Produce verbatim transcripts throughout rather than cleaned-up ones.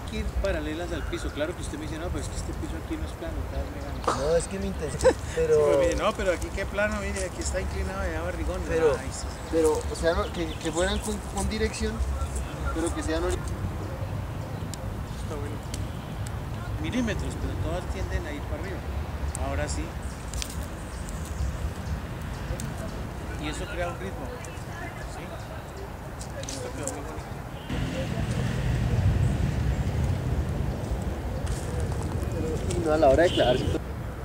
que ir paralelas al piso. Claro que usted me dice, no, pero es que este piso aquí no es plano, cada vez me gana. No, es que mi intención, pero... Sí, pero mire, no, pero aquí qué plano, mire, aquí está inclinado allá barrigón. Pero, Ay, sí. pero, o sea, no, que, que fueran con, con dirección, pero que sean... ori- Está bueno. Milímetros, pero todas tienden a ir para arriba. Ahora sí. Y eso crea un ritmo. ¿Sí? Esto quedó muy bonito. Y no a la hora de clavar, sí,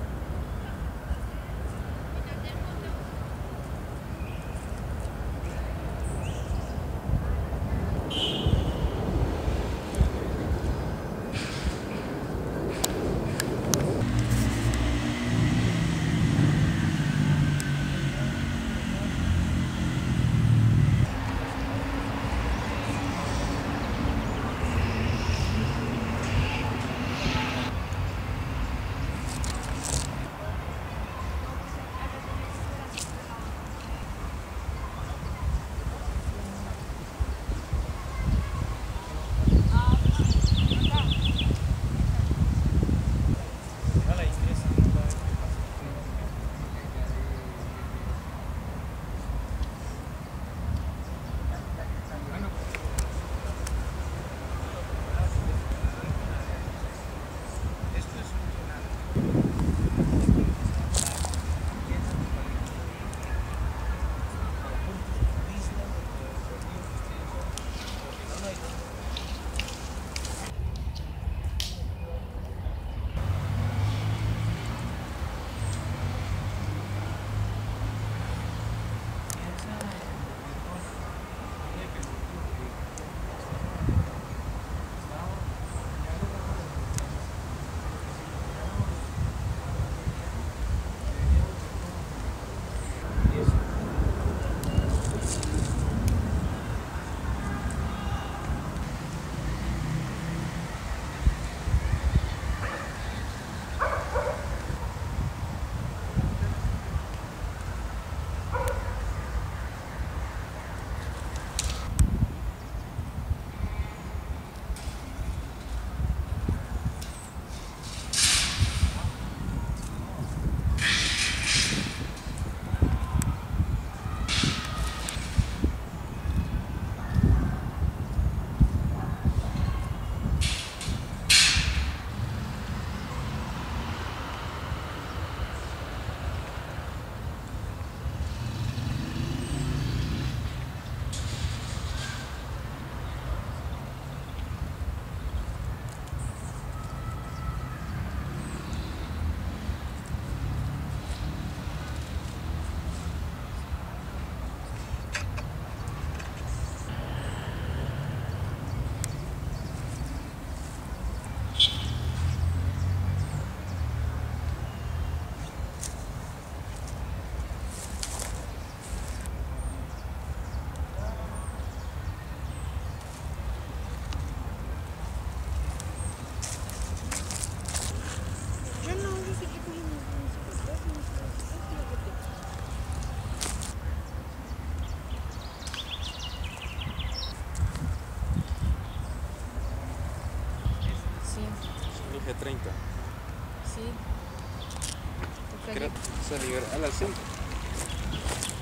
G treinta. Sí. Creo que se libera a las cinco.